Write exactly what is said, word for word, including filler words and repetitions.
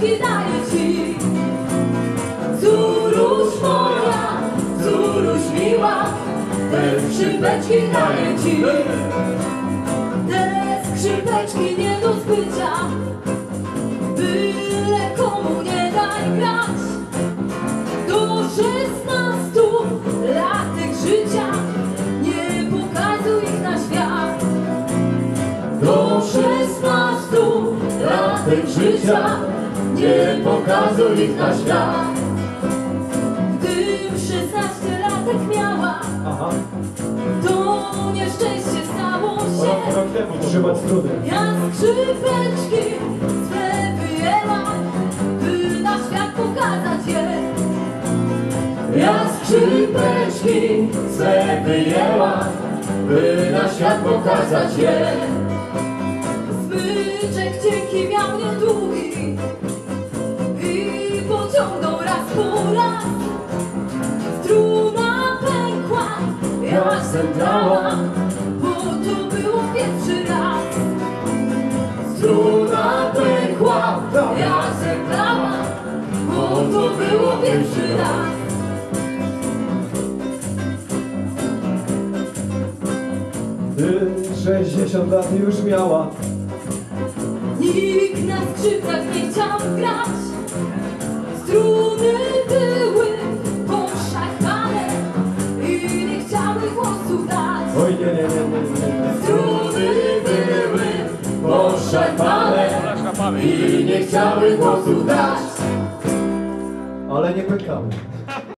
skrzypeczki daję ci. Córuś moja, córuś miła, te skrzypeczki daję ci. Te skrzypeczki nie do zbycia, byle komu nie daj grać. Do szesnastu latek życia nie pokazuj ich na świat. Do szesnastu latek życia nie pokazuj ich na świat. Gdym szesnaście latek miała, aha, to nieszczęście stało się. Trzymać struny. Ja skrzypeczki swe wyjęłam, by na świat pokazać je. Ja skrzypeczki swe wyjęłam, by na świat pokazać je. Smyczek cienki miał niedługi i pociągnął raz po raz. Struna pękła, ja zemdlałam, bo to było pierwszy raz. Struna pękła, Ja zemdlałam, bo to było pierwszy raz. Gdy sześćdziesiąt lat już miała, Nikt na skrzypcach nie chciał grać. Struny były poszarpane i nie chciały głosów dać. oj nie, nie, nie, nie, nie. Struny były poszarpane i nie chciały głosu dać. Ale nie pękały.